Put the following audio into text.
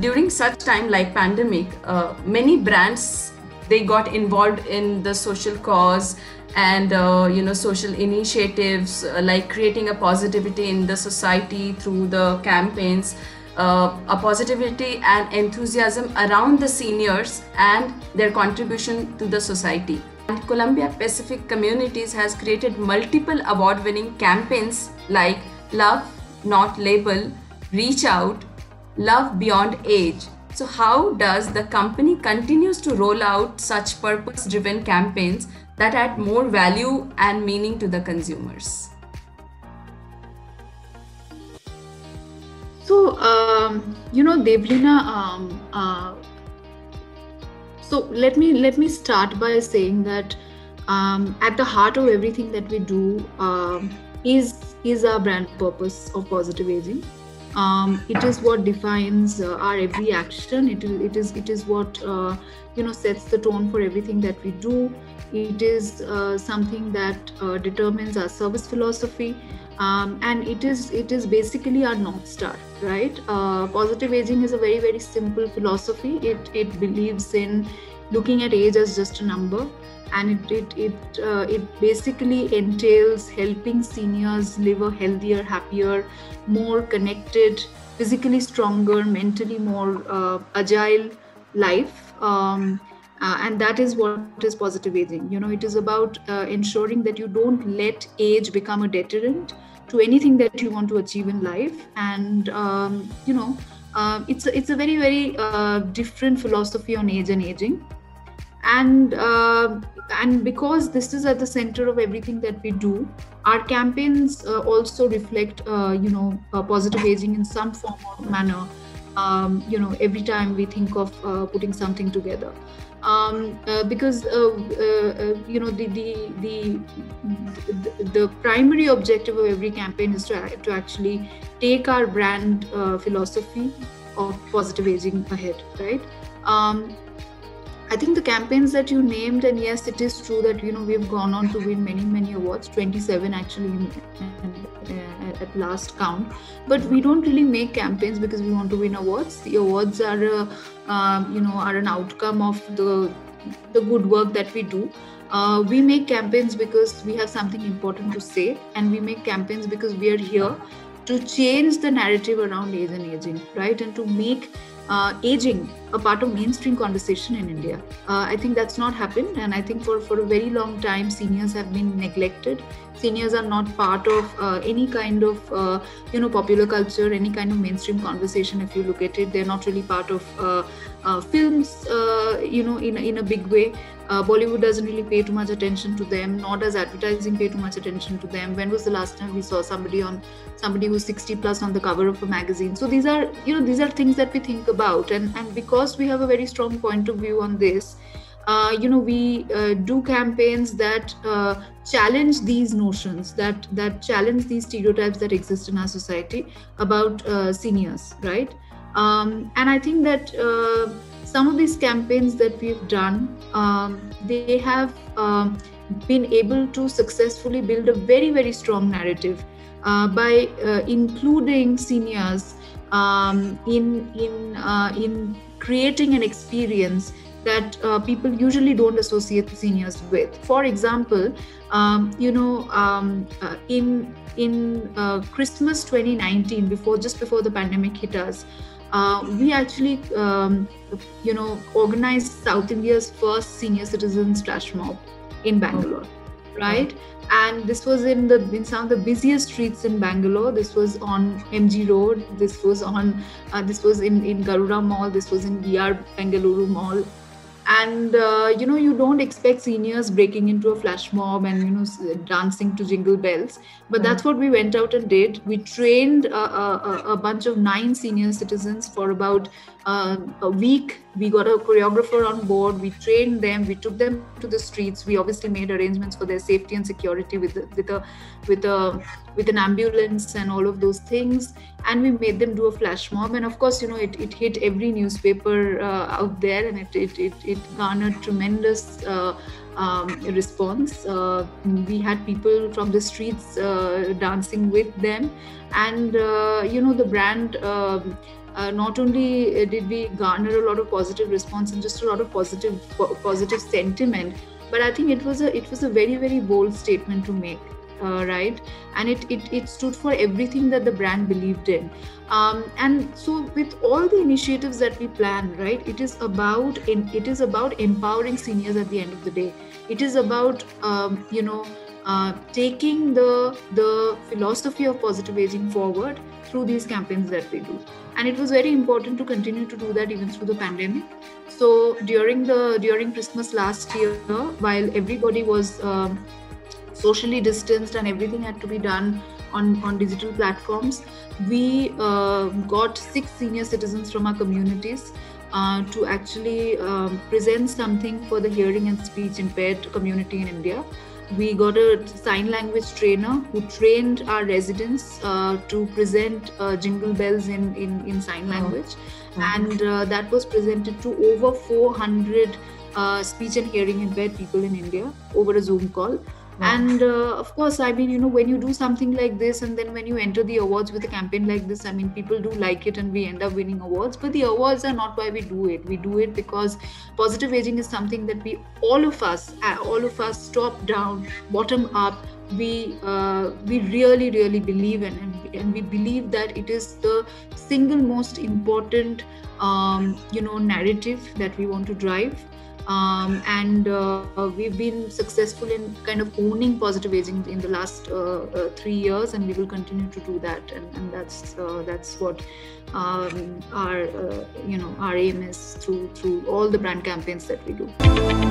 during such time like pandemic, many brands, they got involved in the social cause and social initiatives, like creating a positivity in the society through the campaigns, a positivity and enthusiasm around the seniors and their contribution to the society. And Columbia Pacific Communities has created multiple award-winning campaigns like Love Not Label, Reach Out, Love Beyond Age. So how does the company continues to roll out such purpose-driven campaigns that add more value and meaning to the consumers? So, Devlina, so let me start by saying that at the heart of everything that we do is our brand purpose of positive aging. It is what defines our every action. It is what sets the tone for everything that we do. It is something that determines our service philosophy, and it is basically our North Star, right? Positive aging is a very, very simple philosophy. It believes in looking at age as just a number, and it basically entails helping seniors live a healthier, happier, more connected, physically stronger, mentally more agile life. And that is what is positive aging. It is about ensuring that you don't let age become a deterrent to anything that you want to achieve in life. And it's a very, very different philosophy on age and aging. And because this is at the center of everything that we do, our campaigns also reflect positive aging in some form or manner. Every time we think of putting something together, because the primary objective of every campaign is to actually take our brand philosophy of positive aging ahead, right? I think the campaigns that you named, and yes, it is true that we've gone on to win many awards, 27 actually at last count. But we don't really make campaigns because we want to win awards. The awards are an outcome of the good work that we do. We make campaigns because we have something important to say, and we make campaigns because we are here to change the narrative around age and aging, right? And to make aging a part of mainstream conversation in India. I think that's not happened, and I think for a very long time seniors have been neglected. Seniors are not part of any kind of popular culture, any kind of mainstream conversation. If you look at it, they're not really part of films in a big way. Bollywood doesn't really pay too much attention to them, nor does advertising pay too much attention to them. When was the last time we saw somebody who's 60 plus on the cover of a magazine? So these are things that we think about, and because we have a very strong point of view on this, we do campaigns that challenge these notions, that challenge these stereotypes that exist in our society about seniors, right? And I think that some of these campaigns that we've done, they have been able to successfully build a very, very strong narrative by including seniors in creating an experience that people usually don't associate seniors with. For example, in Christmas 2019, just before the pandemic hit us, we actually organized South India's first senior citizens flash mob in Bangalore, right? And this was in some of the busiest streets in Bangalore. This was on MG Road. This was in Garuda Mall. This was in VR Bengaluru Mall. And you don't expect seniors breaking into a flash mob and dancing to jingle bells, but that's what we went out and did. We trained a bunch of 9 senior citizens for about a week. We got a choreographer on board. We trained them. We took them to the streets. We obviously made arrangements for their safety and security with an ambulance and all of those things. And we made them do a flash mob. And of course, it hit every newspaper out there, and it garnered tremendous response. We had people from the streets dancing with them, and the brand not only did we garner a lot of positive response and just a lot of positive sentiment, but I think it was a very, very bold statement to make, right? And it stood for everything that the brand believed in. And so with all the initiatives that we plan, right, it is about empowering seniors at the end of the day. It is about taking the philosophy of positive aging forward through these campaigns that we do. And it was very important to continue to do that even through the pandemic. So during Christmas last year, while everybody was socially distanced and everything had to be done on digital platforms, we got 6 senior citizens from our communities to actually present something for the hearing and speech impaired community in India. We got a sign language trainer who trained our residents to present jingle bells in sign language. And that was presented to over 400 speech and hearing impaired people in India over a Zoom call. And of course, I mean, when you do something like this, and then when you enter the awards with a campaign like this, I mean, people do like it and we end up winning awards. But the awards are not why we do it. We do it because positive aging is something that all of us, top down, bottom up, we really, really believe in, and we believe that it is the single most important, narrative that we want to drive. And we've been successful in kind of owning positive aging in the last 3 years, and we will continue to do that. And that's what our aim is through all the brand campaigns that we do.